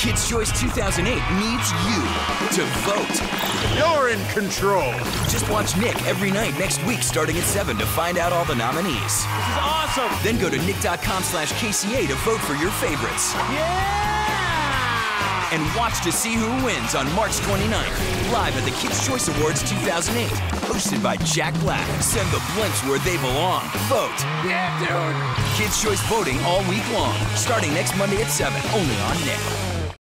Kids' Choice 2008 needs you to vote. You're in control. Just watch Nick every night next week starting at 7 to find out all the nominees. This is awesome. Then go to nick.com/KCA to vote for your favorites. Yeah! And watch to see who wins on March 29th, live at the Kids' Choice Awards 2008. Hosted by Jack Black. Send the blimps where they belong. Vote. Yeah, dude. Kids' Choice voting all week long, starting next Monday at 7, only on Nick.